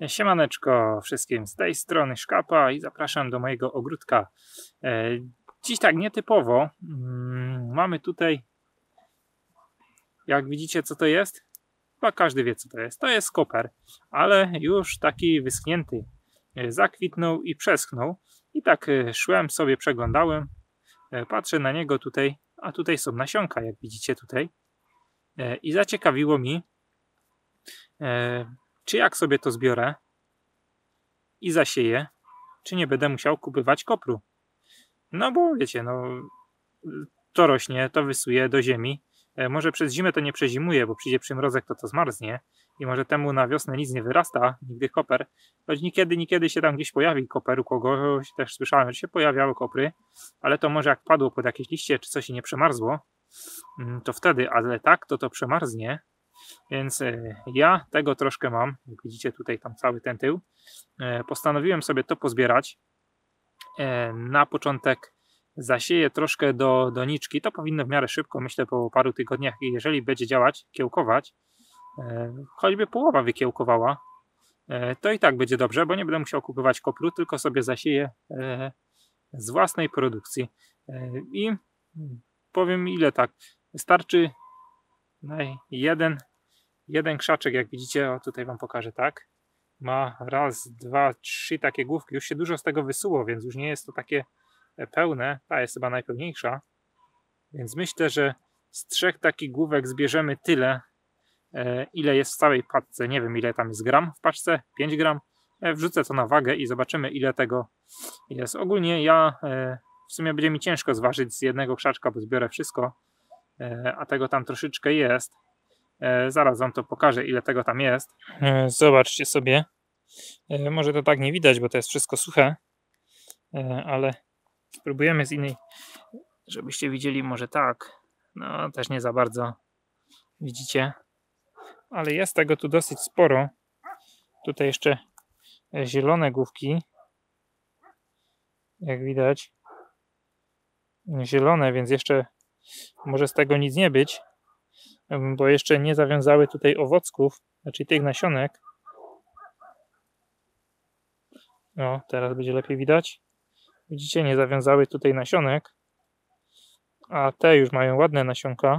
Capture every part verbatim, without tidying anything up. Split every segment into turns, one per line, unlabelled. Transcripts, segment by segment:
Siemaneczko wszystkim, z tej strony Szkapa i zapraszam do mojego ogródka. Dziś tak nietypowo, mamy tutaj, jak widzicie, co to jest? Chyba każdy wie, co to jest. To jest koper, ale już taki wyschnięty. Zakwitnął i przeschnął. I tak szłem sobie, przeglądałem, patrzę na niego tutaj, a tutaj są nasionka, jak widzicie tutaj. I zaciekawiło mi, czy jak sobie to zbiorę i zasieję, czy nie będę musiał kupować kopru. No bo wiecie, no to rośnie, to wysuje do ziemi. Może przez zimę to nie przezimuje, bo przyjdzie przymrozek, to to zmarznie i może temu na wiosnę nic nie wyrasta, nigdy koper. Choć niekiedy, niekiedy się tam gdzieś pojawi koper, u kogoś też słyszałem, że się pojawiały kopry, ale to może jak padło pod jakieś liście, czy coś się nie przemarzło, to wtedy, ale tak, to to przemarznie. Więc ja tego troszkę mam, jak widzicie tutaj tam cały ten tył. Postanowiłem sobie to pozbierać. Na początek zasieję troszkę do doniczki. To powinno w miarę szybko, myślę po paru tygodniach, i jeżeli będzie działać, kiełkować, choćby połowa wykiełkowała, to i tak będzie dobrze, bo nie będę musiał kupować kopru, tylko sobie zasieję z własnej produkcji. I powiem, ile tak wystarczy na jeden Jeden krzaczek, jak widzicie, o tutaj wam pokażę, tak, ma raz, dwa, trzy takie główki, już się dużo z tego wysuło, więc już nie jest to takie pełne, ta jest chyba najpełniejsza, więc myślę, że z trzech takich główek zbierzemy tyle, ile jest w całej paczce. Nie wiem, ile tam jest gram w paczce, pięć gram, wrzucę to na wagę i zobaczymy, ile tego jest. Ogólnie ja, w sumie będzie mi ciężko zważyć z jednego krzaczka, bo zbiorę wszystko, a tego tam troszeczkę jest. Zaraz wam to pokażę, ile tego tam jest. Zobaczcie sobie. Może to tak nie widać, bo to jest wszystko suche, ale spróbujemy z innej, żebyście widzieli, może tak. No też nie za bardzo widzicie, ale jest tego tu dosyć sporo. Tutaj jeszcze zielone główki, jak widać, zielone, więc jeszcze może z tego nic nie być, bo jeszcze nie zawiązały tutaj owocków, znaczy tych nasionek. No, teraz będzie lepiej widać. Widzicie, nie zawiązały tutaj nasionek, a te już mają ładne nasionka.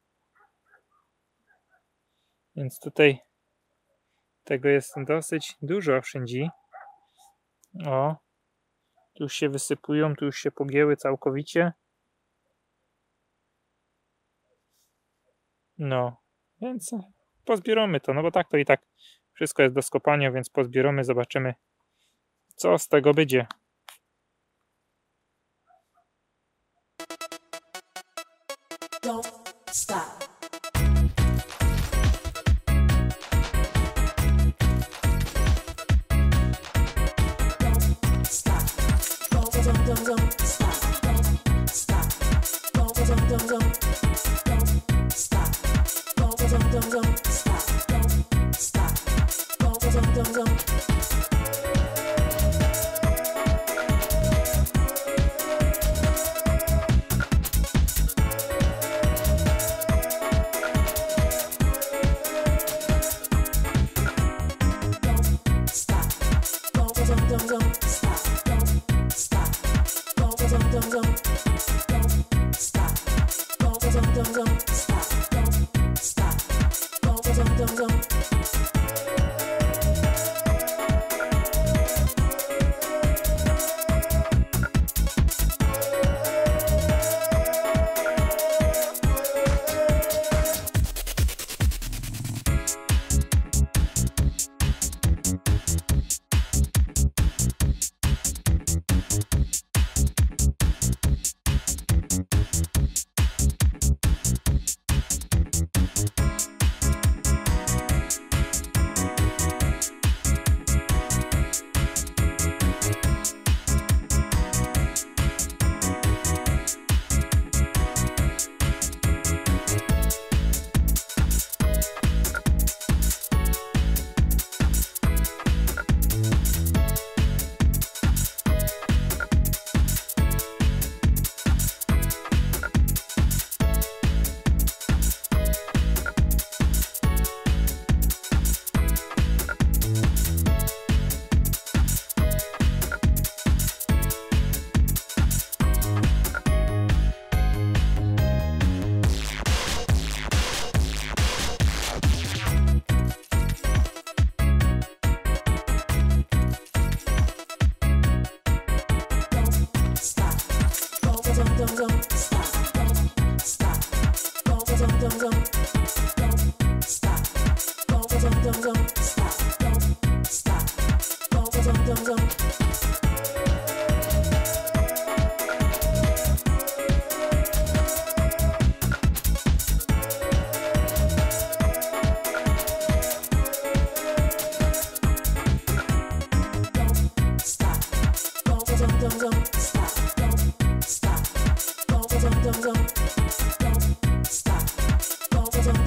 Więc tutaj tego jest dosyć dużo wszędzie. O, tu już się wysypują, tu już się pogięły całkowicie. No, więc pozbieramy to, no bo tak to i tak wszystko jest do skopania, więc pozbieramy, zobaczymy, co z tego będzie.
Don't stop. Don't stop. Don't, don't, don't, don't stop. Don't stop. Don't, don't, don't, don't. Don't stop. Don't, don't, don't, don't stop. Don't stop. Don't, don't, don't, don't.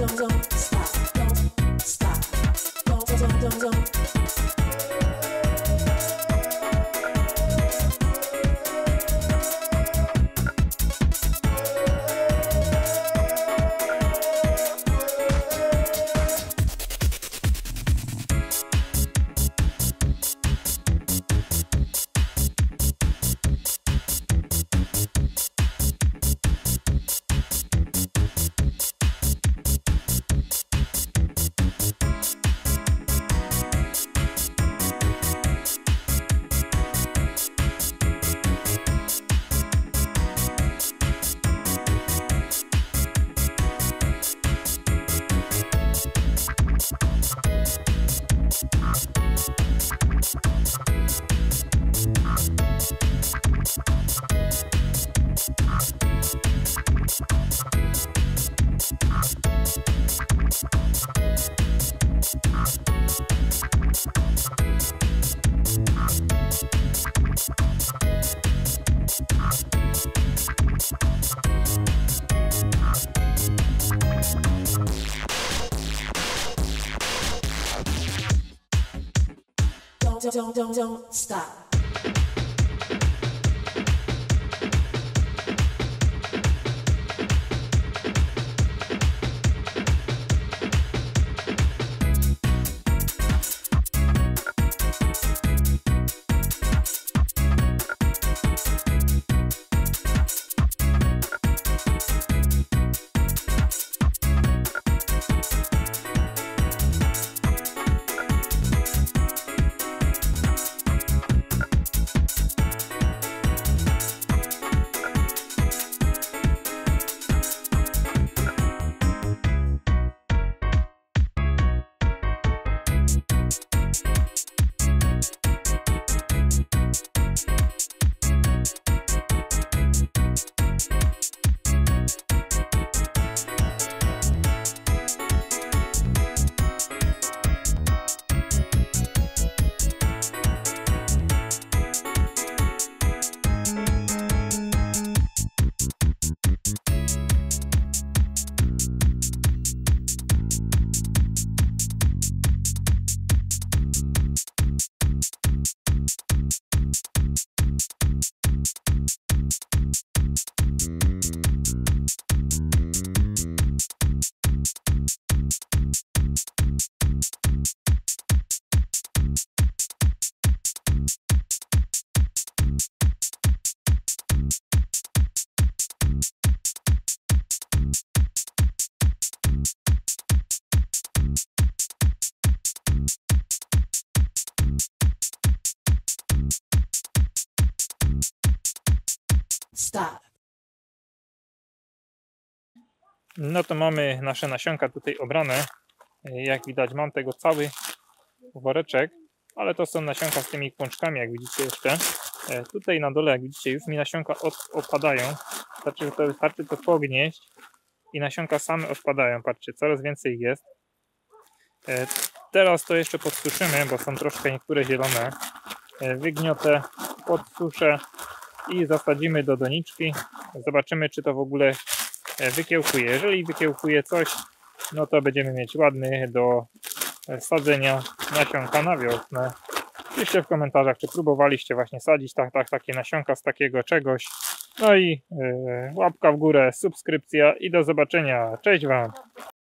don't, don't stop. Don't stop. Don't, don't, don't, don't. Don't, don't, don't, don't stop. Stop.
No to mamy nasze nasionka tutaj obrane. Jak widać, mam tego cały woreczek, ale to są nasionka z tymi pączkami, jak widzicie jeszcze. Tutaj na dole, jak widzicie, już mi nasionka od, opadają. Wystarczy to, wystarczy to pognieść i nasionka same odpadają. Patrzcie, coraz więcej ich jest. Teraz to jeszcze podsuszymy, bo są troszkę niektóre zielone. Wygniotę, podsuszę i zasadzimy do doniczki. Zobaczymy, czy to w ogóle wykiełkuje. Jeżeli wykiełkuje coś, no to będziemy mieć ładny do sadzenia nasionka na wiosnę. Piszcie w komentarzach, czy próbowaliście właśnie sadzić tak, tak, takie nasionka z takiego czegoś. No i yy, łapka w górę, subskrypcja i do zobaczenia. Cześć Wam!